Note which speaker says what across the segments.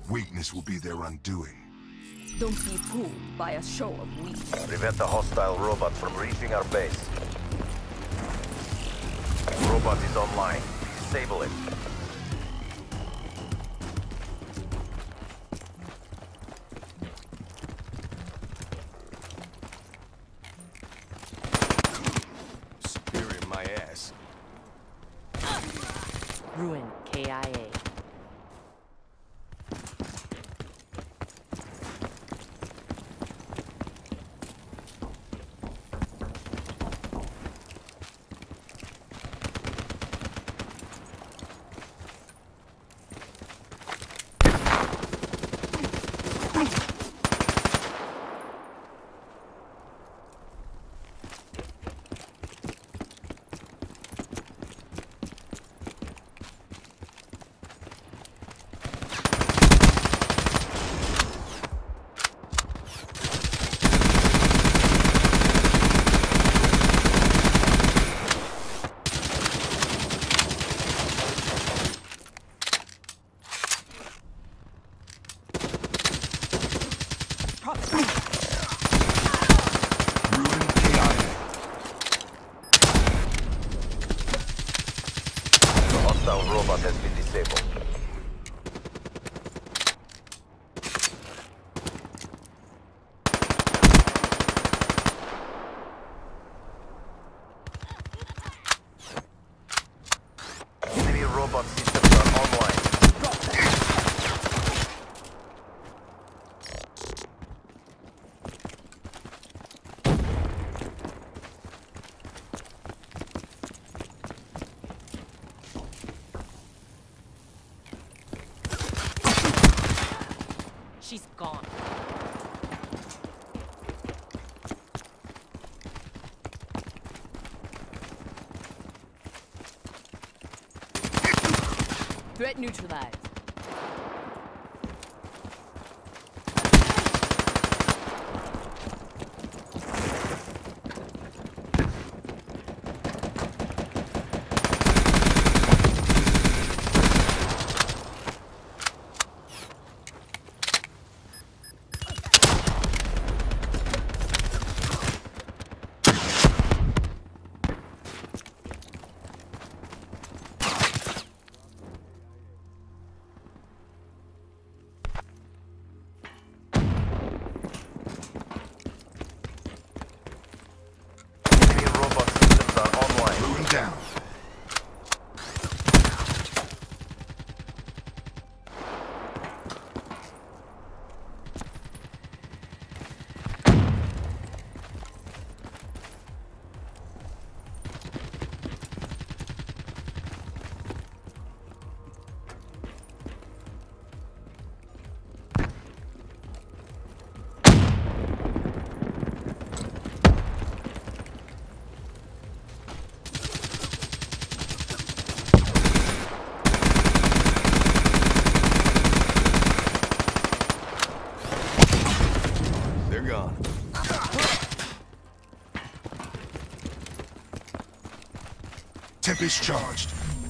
Speaker 1: Weakness will be their undoing.
Speaker 2: Don't be fooled by a show of weakness.
Speaker 3: Prevent the hostile robot from reaching our base. Robot is online. Disable it.
Speaker 4: Superior my ass.
Speaker 2: Ruin KIA.
Speaker 3: Robot has been disabled. Enemy robot systems are online.
Speaker 2: She's gone. Threat neutralized.
Speaker 1: Down.
Speaker 4: They're gone.
Speaker 1: Tempest charged.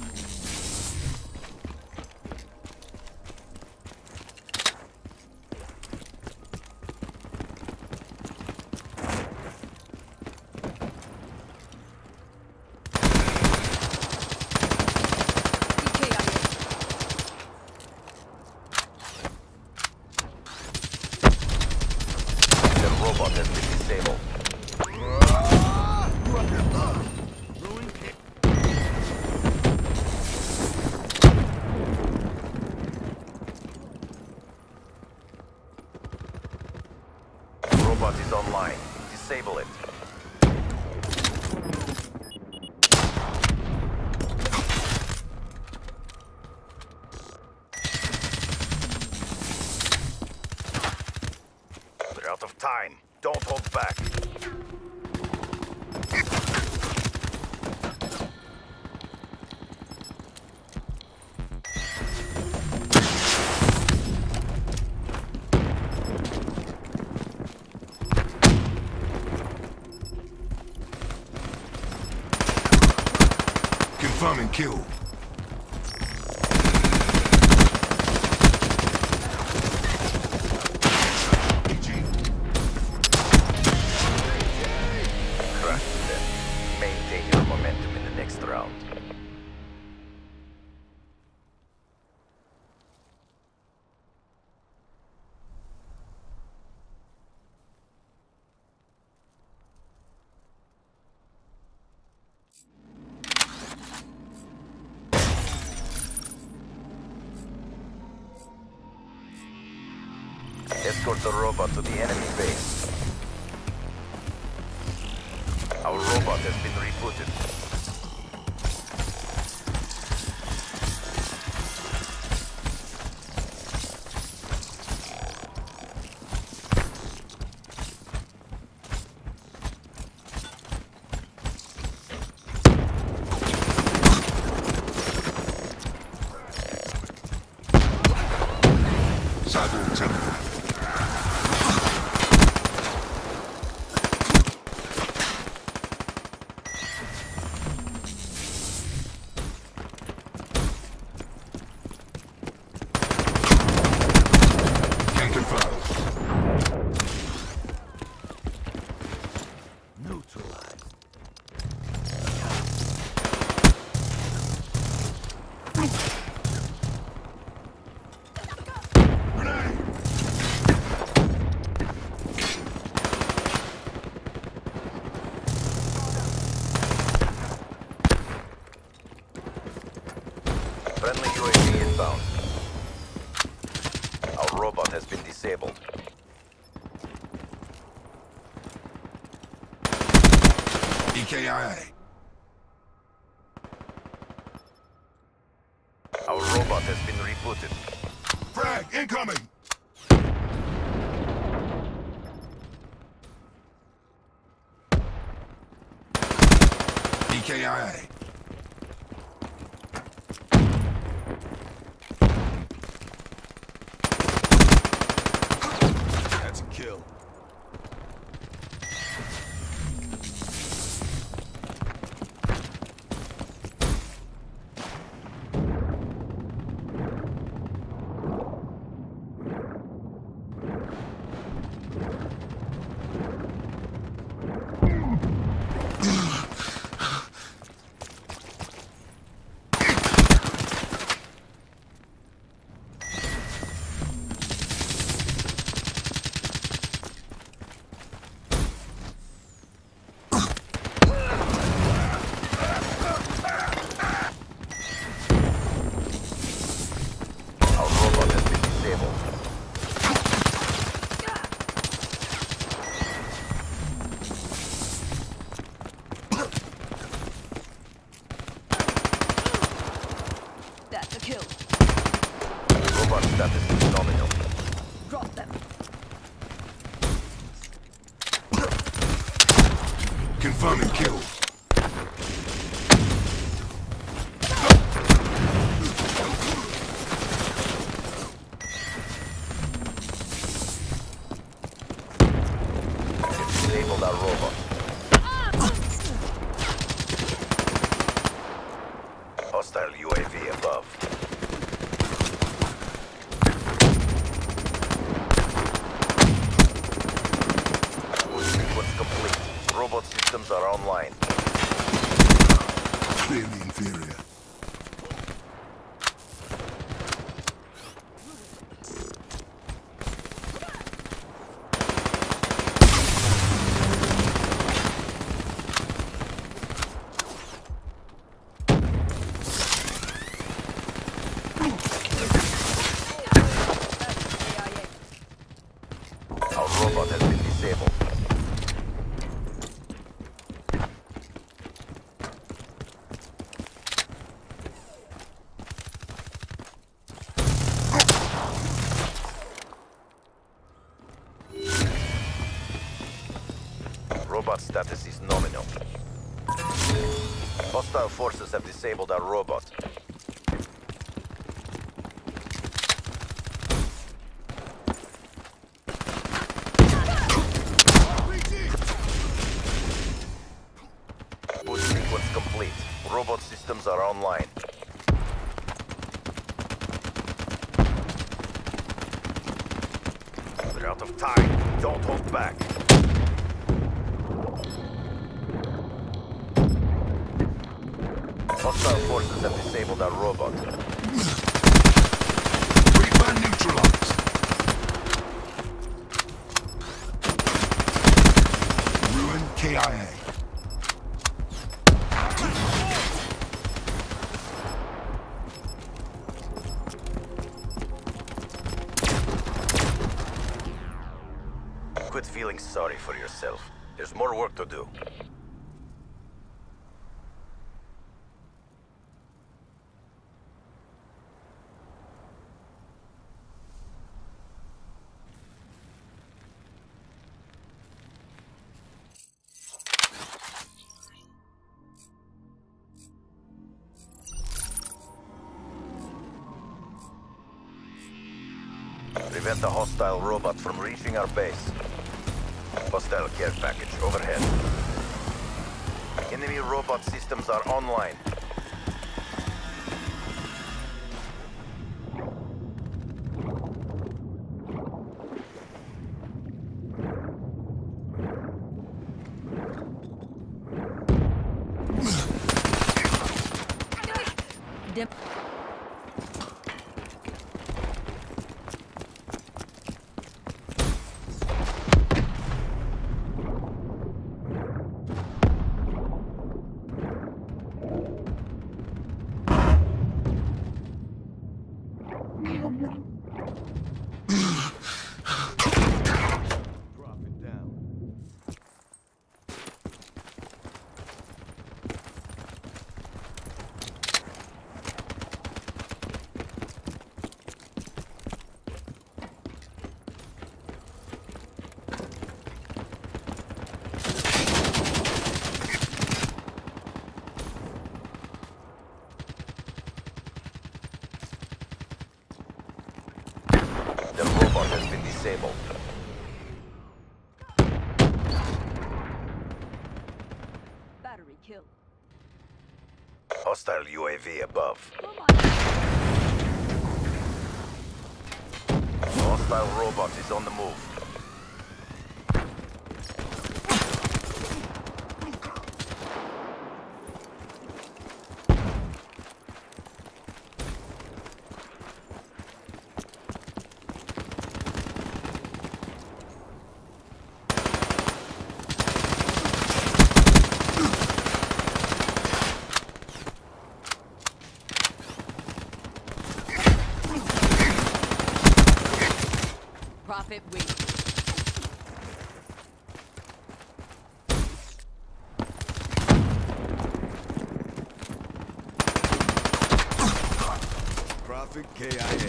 Speaker 3: Robot has been disabled. Robot is online. Disable it. We're out of time. Don't hold back.
Speaker 1: Confirming kill.
Speaker 3: Escort the robot to the enemy base. Our robot has been rebooted.
Speaker 1: Cyber temple. Can confirm.
Speaker 3: Neutralized.
Speaker 1: Grenade!
Speaker 3: Friendly UAV inbound. Our robot has been disabled.
Speaker 1: EKIA.
Speaker 3: Our robot has been rebooted.
Speaker 1: Frag incoming! EKIA.
Speaker 4: That's a kill.
Speaker 3: Our robot has been disabled.
Speaker 2: That's a kill.
Speaker 3: Robot status is nominal.
Speaker 2: Drop them.
Speaker 1: Confirming kill.
Speaker 3: Disabled our robot. Hostile UAV above. Boost sequence complete. Robot systems are online.
Speaker 1: Clearly inferior.
Speaker 3: Our robot has been disabled. Robot status is nominal. Hostile forces have disabled our robot. Boost sequence complete. Robot systems are online. We're out of time. Don't hold back. Hostile forces have disabled our robot.
Speaker 1: Reaper neutralized. Ruin KIA.
Speaker 3: quit feeling sorry for yourself. There's more work to do. Prevent the hostile robot from reaching our base. Hostile care package overhead. Enemy robot systems are online.
Speaker 2: Dim.
Speaker 4: Drop it down.
Speaker 3: The robot has been disabled.
Speaker 2: Battery kill.
Speaker 3: Hostile UAV above.
Speaker 2: Come on.
Speaker 3: Hostile robot is on the move.
Speaker 2: Profit win.
Speaker 4: Profit KIA.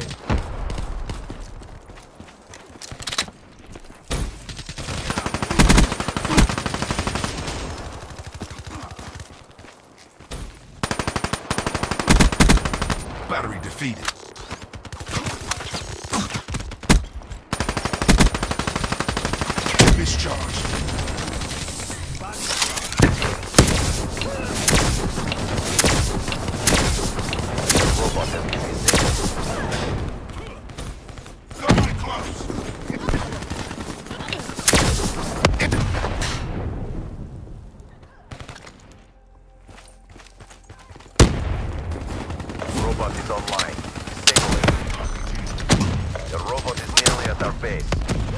Speaker 1: Battery defeated. Discharged.
Speaker 3: Robot has been disabled.
Speaker 1: Somebody close.
Speaker 3: Robot is online. Disable it. The robot is nearly at our base.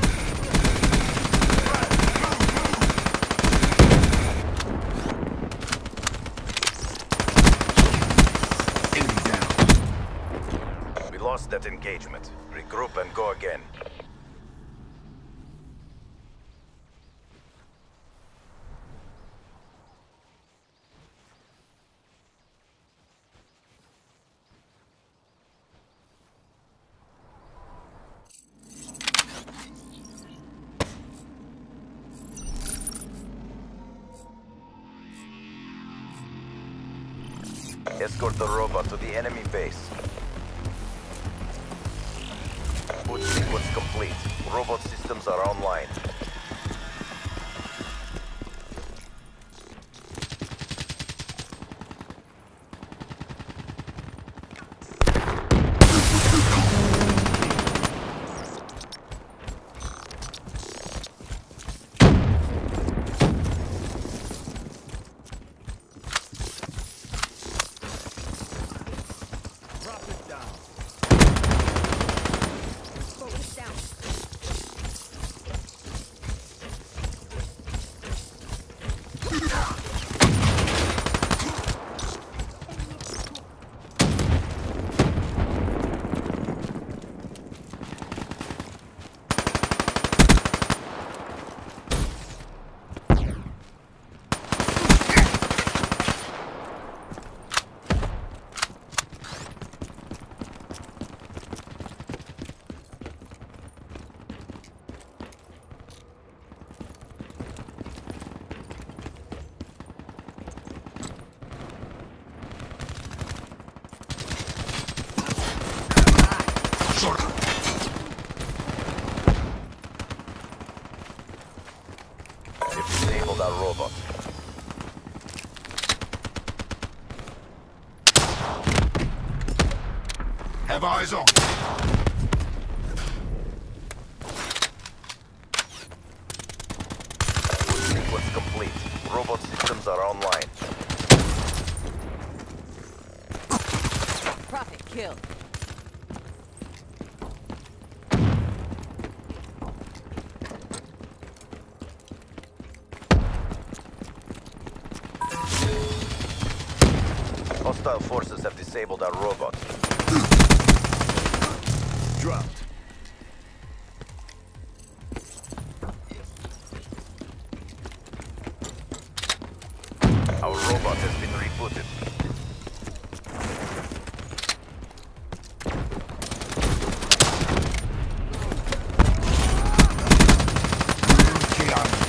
Speaker 1: Enemy down.
Speaker 3: We lost that engagement. Regroup and go again. Escort the robot to the enemy base. Boot sequence complete. Robot systems are online.
Speaker 4: Drop it down.
Speaker 2: Focus down.
Speaker 1: Short.
Speaker 3: They've disabled our robot.
Speaker 1: Have eyes on.
Speaker 3: Sequence complete. Robot systems are online.
Speaker 2: Prophet killed.
Speaker 3: Hostile forces have disabled our robot.
Speaker 4: Dropped.
Speaker 3: Our robot has been rebooted.
Speaker 1: Chaotic.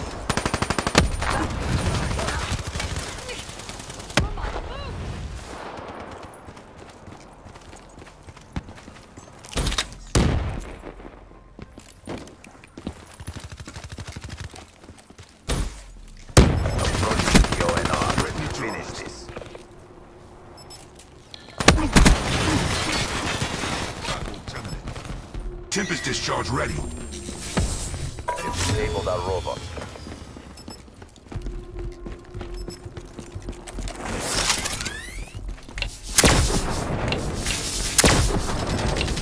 Speaker 3: Finish this.
Speaker 1: Tempest discharge ready.
Speaker 3: They've disabled our robot.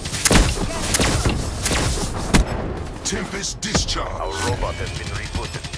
Speaker 1: Tempest discharge.
Speaker 3: Our robot has been rebooted.